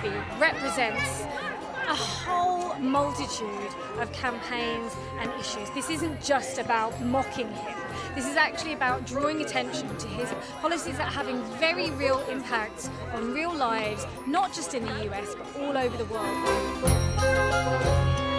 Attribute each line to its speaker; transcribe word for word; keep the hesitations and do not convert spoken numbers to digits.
Speaker 1: baby represents a whole multitude of campaigns and issues. This isn't just about mocking him. This is actually about drawing attention to his policies that are having very real impacts on real lives, not just in the U S, but all over the world.